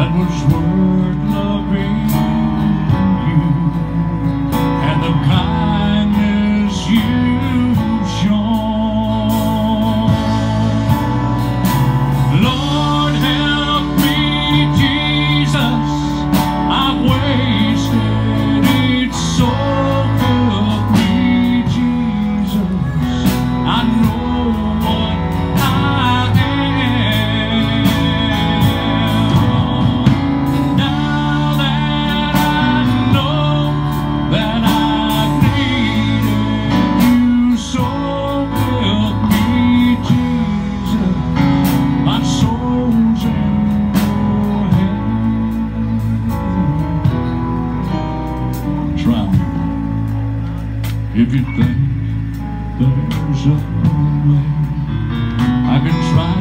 that was worth loving you, and the kindness you've shown. Lord, help me, Jesus, I've wasted it so. Help me, Jesus, I know what I am. Now that I know that I needed you so, help me, Jesus, my soul's in your hands. Try me if you think there's a way. I can try